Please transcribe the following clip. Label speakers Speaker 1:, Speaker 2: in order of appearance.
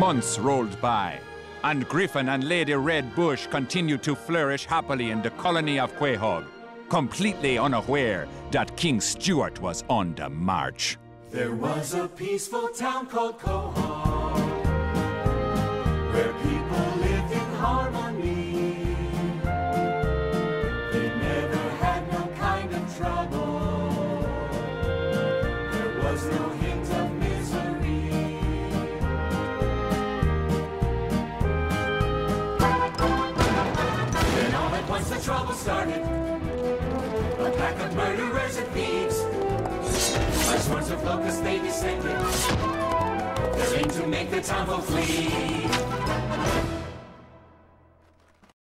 Speaker 1: Months rolled by, and Griffin and Lady Red Bush continued to flourish happily in the colony of Quahog, completely unaware that King Stuart was on the march.
Speaker 2: There was a peaceful town called Quahog, where people lived in harmony. They never had no kind of trouble. There was no hint of misery. Then all at once the trouble started. A pack of murderers and thieves, by swarms of locusts they descended. They're in to make the town folk flee.